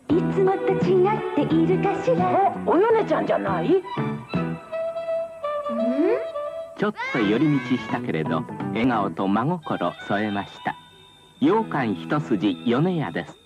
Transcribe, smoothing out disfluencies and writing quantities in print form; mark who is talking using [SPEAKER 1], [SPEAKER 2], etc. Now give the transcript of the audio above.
[SPEAKER 1] いつもと違っているかしら。
[SPEAKER 2] およねちゃんじゃない？
[SPEAKER 3] ちょっと寄り道したけれど笑顔と真心添えました。羊羹一筋米屋です。